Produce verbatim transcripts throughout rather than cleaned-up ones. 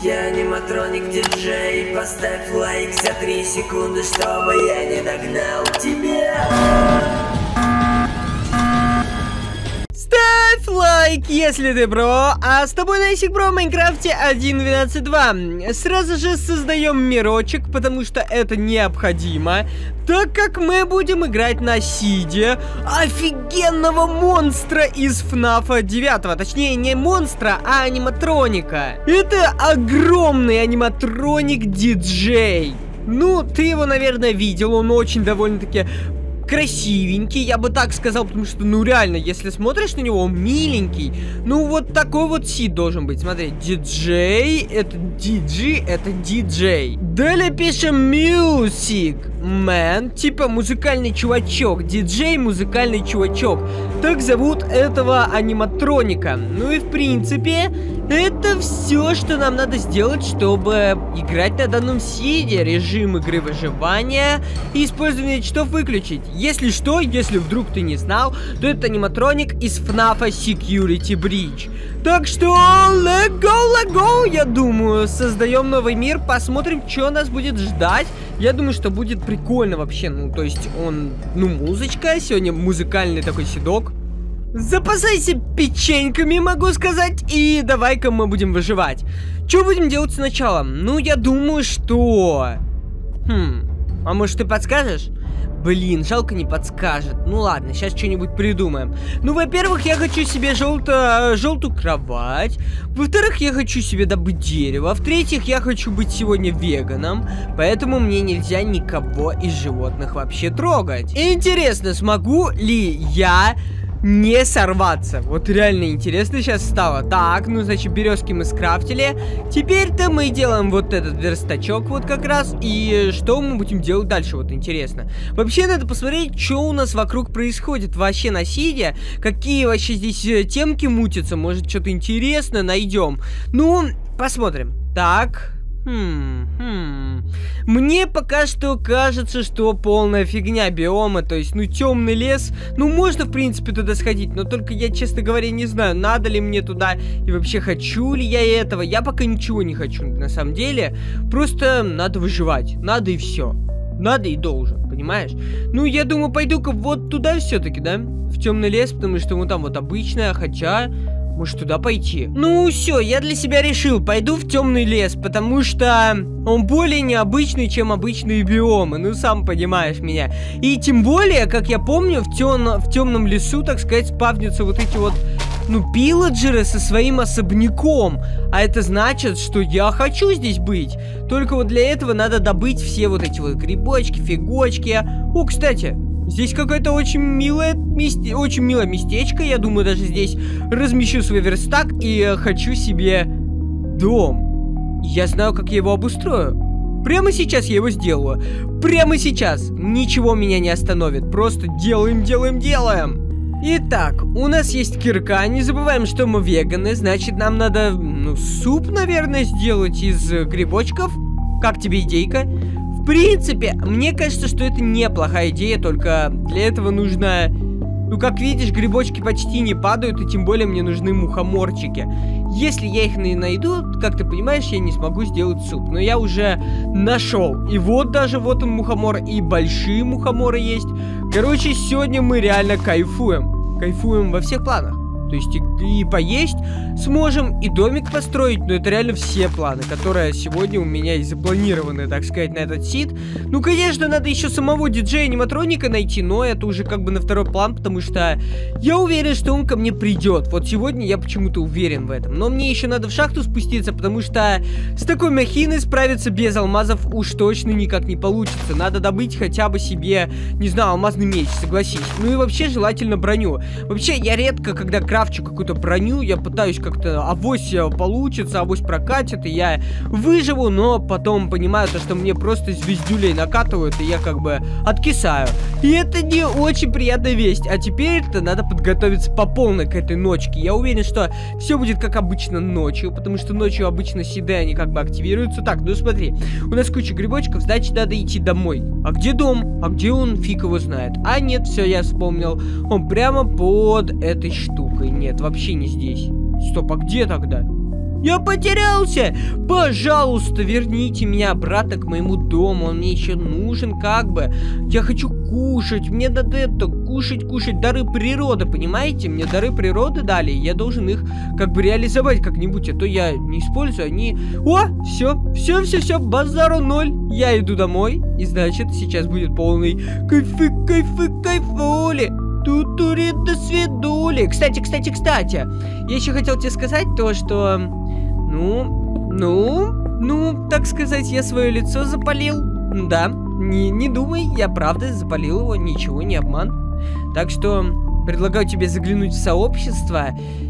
Я аниматроник диджей, поставь лайк за три секунды, чтобы я не догнал тебя. Ставь лайк, если ты бро, а с тобой Найсик Бро в Майнкрафте один точка двенадцать точка два. Сразу же создаем мирочек, потому что это необходимо, так как мы будем играть на Сиде, офигенного монстра из ФНАФа девять. Точнее, не монстра, а аниматроника. Это огромный аниматроник-диджей. Ну, ты его, наверное, видел, он очень довольно-таки красивенький, я бы так сказал, потому что, ну, реально, если смотришь на него, он миленький. Ну, вот такой вот Сид должен быть. Смотри, диджей, это диджей, это диджей. Далее пишем music man, типа музыкальный чувачок. Диджей, музыкальный чувачок. Так зовут этого аниматроника. Ну и, в принципе, это все, что нам надо сделать, чтобы играть на данном Сиде. Режим игры выживания и использование читов выключить. Если что, если вдруг ты не знал, то это аниматроник из ФНАФа Security Breach. Так что, let go, let go, я думаю, создаем новый мир, посмотрим, что нас будет ждать. Я думаю, что будет прикольно вообще, ну, то есть он, ну, музычка, сегодня музыкальный такой седок. Запасайся печеньками, могу сказать, и давай-ка мы будем выживать. Что будем делать сначала? Ну, я думаю, что... Хм, а может ты подскажешь? Блин, жалко не подскажет. Ну ладно, сейчас что-нибудь придумаем. Ну, во-первых, я хочу себе желто... желтую кровать. Во-вторых, я хочу себе добыть дерево. В-третьих, я хочу быть сегодня веганом. Поэтому мне нельзя никого из животных вообще трогать. Интересно, смогу ли я не сорваться? Вот реально интересно сейчас стало. Так, ну, значит, березки мы скрафтили. Теперь-то мы делаем вот этот верстачок вот как раз. И что мы будем делать дальше? Вот интересно. Вообще надо посмотреть, что у нас вокруг происходит вообще на Сиде. Какие вообще здесь темки мутятся. Может, что-то интересное найдем. Ну, посмотрим. Так... Хм, хм. Мне пока что кажется, что полная фигня биома, то есть, ну, темный лес. Ну, можно, в принципе, туда сходить, но только я, честно говоря, не знаю, надо ли мне туда и вообще хочу ли я этого. Я пока ничего не хочу, на самом деле. Просто надо выживать, надо и все. Надо и должен, понимаешь? Ну, я думаю, пойду-ка вот туда все-таки, да? В темный лес, потому что ну там вот обычная, хотя... Может, туда пойти? Ну, все, я для себя решил. Пойду в темный лес, потому что он более необычный, чем обычные биомы. Ну, сам понимаешь меня. И тем более, как я помню, в, тем... в темном лесу, так сказать, спавнятся вот эти вот, ну, пилладжеры со своим особняком. А это значит, что я хочу здесь быть. Только вот для этого надо добыть все вот эти вот грибочки, фигочки. О, кстати... Здесь какое-то очень милое, месте... очень милое местечко. Я думаю, даже здесь размещу свой верстак и хочу себе дом. Я знаю, как я его обустрою. Прямо сейчас я его сделаю. Прямо сейчас. Ничего меня не остановит. Просто делаем, делаем, делаем. Итак, у нас есть кирка. Не забываем, что мы веганы. Значит, нам надо, ну, суп, наверное, сделать из грибочков. Как тебе идейка? В принципе, мне кажется, что это неплохая идея, только для этого нужно... Ну, как видишь, грибочки почти не падают, и тем более мне нужны мухоморчики. Если я их не найду, как ты понимаешь, я не смогу сделать суп. Но я уже нашел. И вот даже вот он мухомор, и большие мухоморы есть. Короче, сегодня мы реально кайфуем. Кайфуем во всех планах. То есть и, и поесть сможем, и домик построить. Но это реально все планы, которые сегодня у меня и запланированы, так сказать, на этот сид. Ну, конечно, надо еще самого диджея-аниматроника найти, но это уже как бы на второй план, потому что я уверен, что он ко мне придет. Вот сегодня я почему-то уверен в этом. Но мне еще надо в шахту спуститься, потому что с такой махиной справиться без алмазов уж точно никак не получится. Надо добыть хотя бы себе, не знаю, алмазный меч, согласись. Ну и вообще желательно броню. Вообще, я редко, когда крафчу какую-то броню, я пытаюсь как-то, авось получится, авось прокатит, и я выживу, но потом понимаю то, что мне просто звездюлей накатывают, и я как бы откисаю. И это не очень приятная весть. А теперь-то надо подготовиться по полной к этой ночке. Я уверен, что все будет как обычно ночью, потому что ночью обычно сиды, они как бы активируются. Так, ну смотри, у нас куча грибочков, значит, надо идти домой. А где дом? А где он? Фиг его знает. А нет, все, я вспомнил. Он прямо под этой штукой. Нет, вообще не здесь. Стоп, а где тогда? Я потерялся! Пожалуйста, верните меня обратно к моему дому. Он мне еще нужен, как бы. Я хочу кушать. Мне надо это, кушать, кушать. Дары природы, понимаете? Мне дары природы дали. Я должен их как бы реализовать как-нибудь. А то я не использую, они... О, все, все, все, все, базару ноль. Я иду домой. И значит, сейчас будет полный кайфы, кайфы, кайфули. Тутури, до свидули. Кстати, кстати, кстати. Я еще хотел тебе сказать то, что... Ну, ну, ну, так сказать, я свое лицо запалил. Да, не, не думай, я правда запалил его, ничего, не обман. Так что предлагаю тебе заглянуть в сообщество,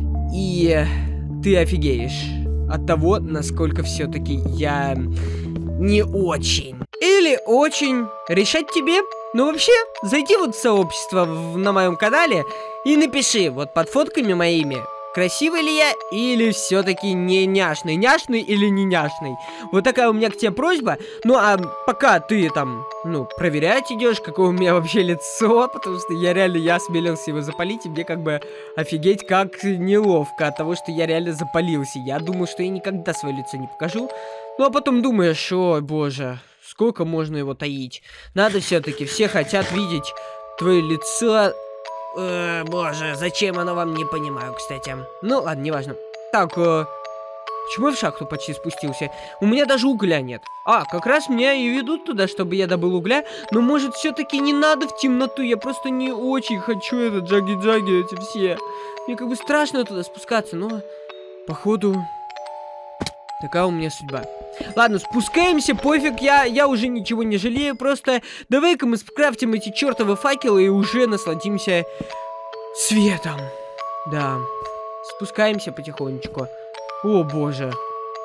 и ты офигеешь от того, насколько все-таки я не очень. Или очень. Решать тебе. Ну вообще, зайди вот в сообщество в, на моем канале и напиши вот под фотками моими, красивый ли я или все-таки не няшный, няшный или не няшный. Вот такая у меня к тебе просьба. Ну а пока ты там, ну, проверять идешь, какое у меня вообще лицо, потому что я реально, я осмелился его запалить, и мне как бы офигеть как неловко от того, что я реально запалился. Я думал, что я никогда свое лицо не покажу. Ну а потом думаешь, ой, боже, сколько можно его таить? Надо все-таки, все хотят видеть твое лицо. Э, боже, зачем оно вам, не понимаю, кстати. Ну, ладно, неважно. Так, э, почему я в шахту почти спустился? У меня даже угля нет. А, как раз меня и ведут туда, чтобы я добыл угля. Но, может, все-таки не надо в темноту. Я просто не очень хочу этот джаги-джаги, эти все. Мне как бы страшно туда спускаться, но, походу, такая у меня судьба. Ладно, спускаемся, пофиг, я, я уже ничего не жалею, просто давай-ка мы скрафтим эти чертовы факелы и уже насладимся светом. Да, спускаемся потихонечку. О, боже.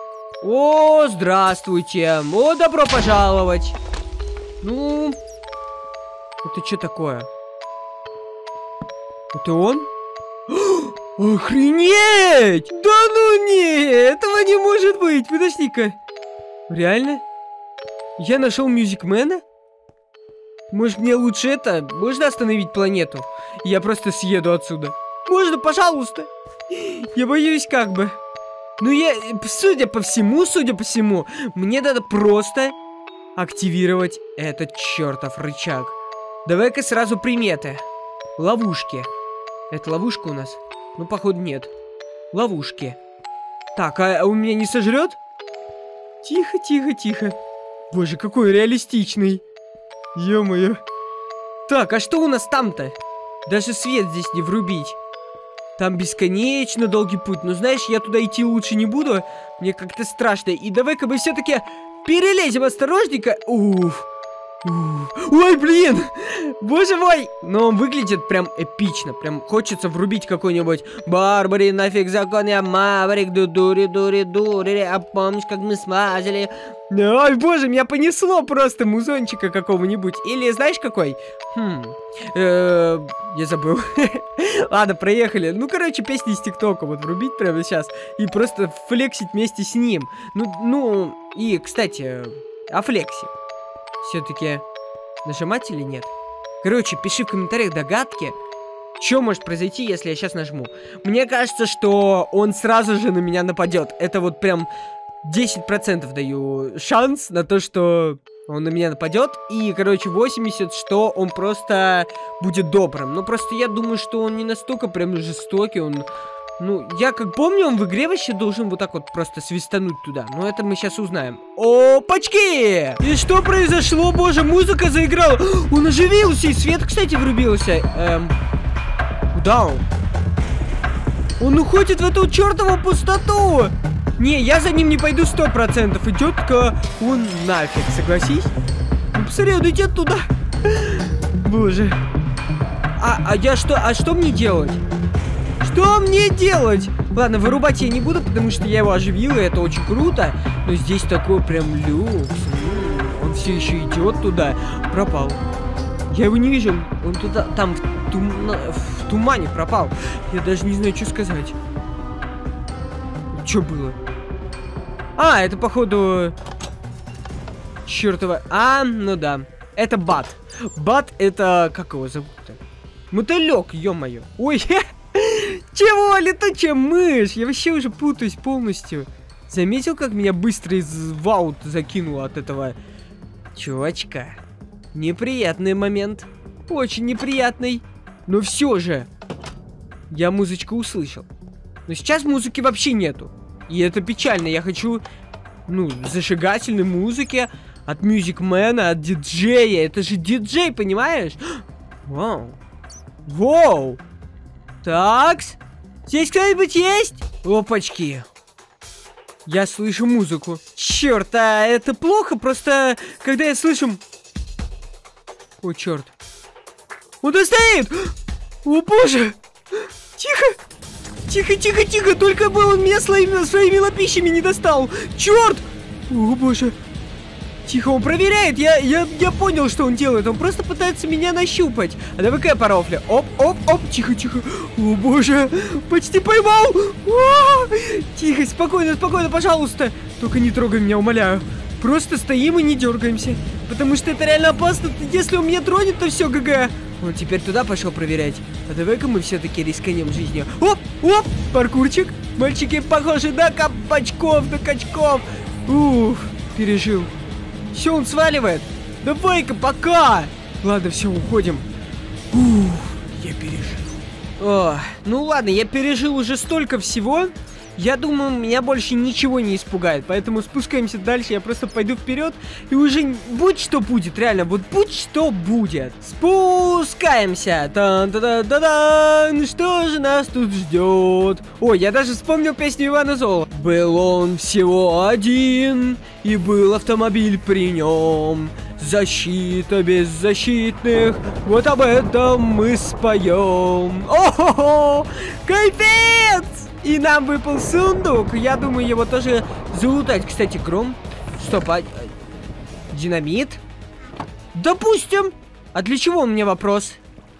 О, здравствуйте. О, добро пожаловать. Ну, это что такое? Это он? Охренеть! Да ну не, этого не может быть. Подожди-ка. Реально? Я нашел мюзикмена? Может, мне лучше это? Можно остановить планету? Я просто съеду отсюда. Можно, пожалуйста? Я боюсь как бы. Ну я, судя по всему, судя по всему, мне надо просто активировать этот чертов рычаг. Давай-ка сразу приметы. Ловушки. Это ловушка у нас? Ну, походу, нет. Ловушки. Так, а у меня не сожрет? Тихо, тихо, тихо. Боже, какой реалистичный. Ё-моё. Так, а что у нас там-то? Даже свет здесь не врубить. Там бесконечно долгий путь. Но знаешь, я туда идти лучше не буду. Мне как-то страшно. И давай-ка мы все-таки перелезем осторожненько. Уф. Уф. Ой, блин. Боже мой. Но он выглядит прям эпично. Прям хочется врубить какой-нибудь Барбари, нафиг закон, я маврик, ду-дури-дури-дури. А помнишь, как мы смазали? Ой, боже, меня понесло просто музончика какого-нибудь. Или знаешь какой? Хм. Я забыл. Ладно, проехали. Ну, короче, песни из ТикТока вот врубить прямо сейчас. И просто флексить вместе с ним. Ну, ну, и, кстати, о флексе. Все-таки нажимать или нет? Короче, пиши в комментариях догадки, что может произойти, если я сейчас нажму. Мне кажется, что он сразу же на меня нападет. Это вот прям десять процентов даю шанс на то, что он на меня нападет. И, короче, восемьдесят, что он просто будет добрым. Ну, просто я думаю, что он не настолько прям жестокий. Он, ну, я как помню, он в игре вообще должен вот так вот просто свистануть туда. Но это мы сейчас узнаем. Опачки! И что произошло? Боже, музыка заиграла. Он оживился, и свет, кстати, врубился. Эм... Куда он? Он уходит в эту чертову пустоту. Не, я за ним не пойду сто процентов. Идет-ка он нафиг, согласись? Ну, посмотри, он идет туда. Боже. А, а я что, а что мне делать? Что мне делать? Ладно, вырубать я не буду, потому что я его оживил, и это очень круто. Но здесь такой прям люкс. Он все еще идет туда. Пропал. Я его не вижу. Он туда, там, в, тум... в тумане пропал. Я даже не знаю, что сказать. Что было? А, это, походу... Чёртова... А, ну да. Это Бат. Бат, это... Как его зовут-то? Мотылёк, ё-моё. Ой, чего? Летучая мышь. Я вообще уже путаюсь полностью. Заметил, как меня быстро из ваут закинуло от этого чувачка? Неприятный момент. Очень неприятный. Но все же. Я музычку услышал. Но сейчас музыки вообще нету. И это печально. Я хочу, ну, зажигательной музыки от мюзикмена, от диджея. Это же диджей, понимаешь? Вау. Воу. Такс. Здесь кто-нибудь есть? Опачки. Я слышу музыку. Черт, а это плохо, просто когда я слышу... О, черт. Он стоит! О, боже! Тихо! Тихо, тихо, тихо! Только бы он меня своими, своими лапищами не достал! Черт! О, боже! Тихо, он проверяет! Я, я, я понял, что он делает. Он просто пытается меня нащупать. А давай-ка я по рофле. Оп, оп, оп! Тихо, тихо! О, боже! Почти поймал! А-а-а! Тихо, спокойно, спокойно, пожалуйста! Только не трогай меня, умоляю. Просто стоим и не дергаемся. Потому что это реально опасно. Если он меня тронет, то все, ГГ. Он теперь туда пошел проверять. А давай-ка мы все-таки рисканем жизнью. Оп, оп, паркурчик. Мальчики похожи на кабачков, на качков. Уф, пережил. Все, он сваливает. Давай-ка, пока. Ладно, все, уходим. Уф, я пережил. О, ну ладно, я пережил уже столько всего. Я думаю, меня больше ничего не испугает. Поэтому спускаемся дальше. Я просто пойду вперед. И уже будь что будет, реально, вот будь что будет. Спускаемся. Тан-та-да-да-дан. Что же нас тут ждет? Ой, я даже вспомнил песню Ивана Золо. Был он всего один, и был автомобиль при нем. Защита беззащитных, вот об этом мы споем. О-хо-хо! Кайфец! И нам выпал сундук. Я думаю, его тоже залутать. Кстати, Гром. Стоп, а... Динамит? Допустим. А для чего у меня вопрос?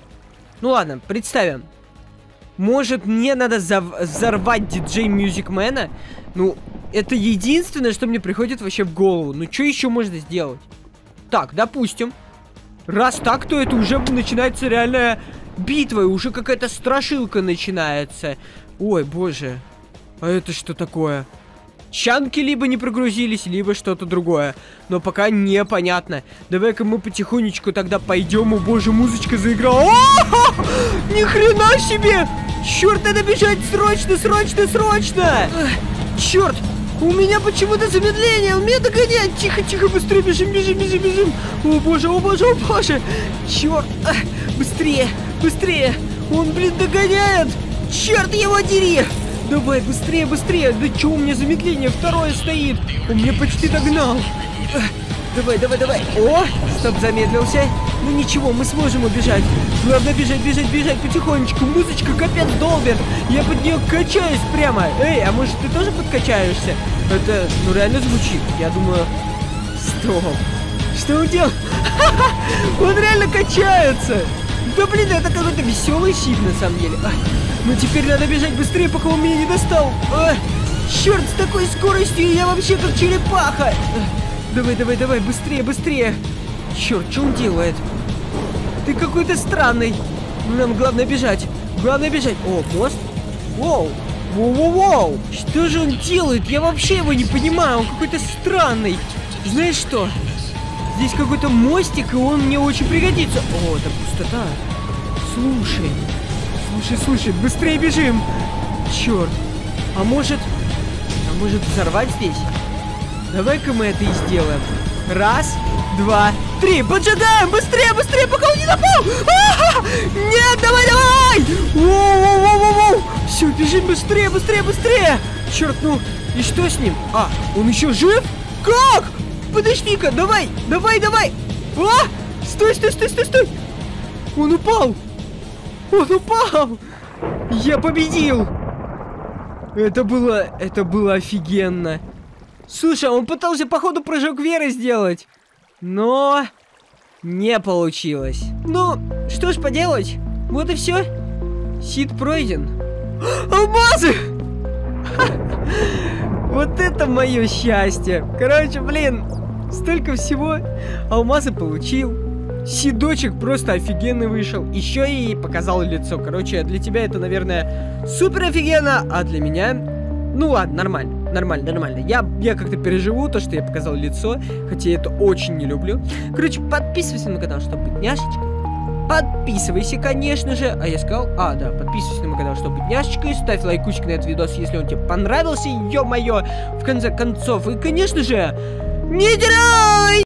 Ну ладно, представим. Может, мне надо взорвать диджей Мюзикмена? Ну, это единственное, что мне приходит вообще в голову. Ну, что еще можно сделать? Так, допустим. Раз так, то это уже начинается реальная битва. И уже какая-то страшилка начинается. Ой, боже. А это что такое? Чанки либо не прогрузились, либо что-то другое. Но пока непонятно. Давай-ка мы потихонечку тогда пойдем. О, боже, музычка заиграла. О-о-о! Ни хрена себе! Черт, надо бежать срочно, срочно, срочно! Черт! У меня почему-то замедление, он меня догоняет. Тихо, тихо, быстрее бежим, бежим, бежим, бежим. О, боже, о, боже, о, боже. Черт, быстрее, быстрее. Он, блин, догоняет. Черт его дери! Давай, быстрее, быстрее! Да что у меня замедление? Второе стоит! Он меня почти догнал! Давай, давай, давай! О! Стоп, замедлился! Ну ничего, мы сможем убежать! Главное бежать, бежать, бежать потихонечку! Музычка капец долбит! Я под нее качаюсь прямо! Эй, а может ты тоже подкачаешься? Это, ну реально звучит! Я думаю... Стоп! Что он делает? Он реально качается! Да блин, это какой-то веселый щит на самом деле. Ай, ну теперь надо бежать быстрее, пока он меня не достал. А, черт, с такой скоростью я вообще как черепаха. А, давай, давай, давай, быстрее, быстрее. Черт, что он делает? Ты какой-то странный. Нам главное бежать. Главное бежать. О, мост. Воу. Воу-воу-воу. Что же он делает? Я вообще его не понимаю. Он какой-то странный. Знаешь что? Здесь какой-то мостик, и он мне очень пригодится. О, это пустота. Слушай. Слушай, слушай, быстрее бежим. Черт. А может... А может взорвать здесь? Давай-ка мы это и сделаем. Раз, два, три. Поджигаем! Быстрее, быстрее, пока он не напал! А-а-а! Нет, давай, давай! Воу-воу-воу-воу-воу! Все, бежим быстрее, быстрее, быстрее! Черт, ну, и что с ним? А, он еще жив? Как? Подожди-ка, давай, давай, давай! А! Стой, стой, стой, стой, стой! Он упал! Он упал! Я победил! Это было, это было офигенно. Слушай, он пытался, походу, прыжок веры сделать. Но не получилось. Ну, что ж поделать? Вот и все. Сид пройден. Алмазы! Вот это мое счастье. Короче, блин, столько всего. Алмазы получил. Сидочек просто офигенный вышел. Еще и показал лицо. Короче, для тебя это, наверное, супер офигенно. А для меня... Ну ладно, нормально. нормально, нормально. Я, я как-то переживу то, что я показал лицо, хотя я это очень не люблю. Короче, подписывайся на канал, чтобы быть няшечкой. Подписывайся, конечно же. А я сказал, а, да, подписывайся на мой канал, чтобы быть няшечкой. Ставь лайкусик на этот видос, если он тебе понравился, ё-моё, в конце концов. И, конечно же, не теряй!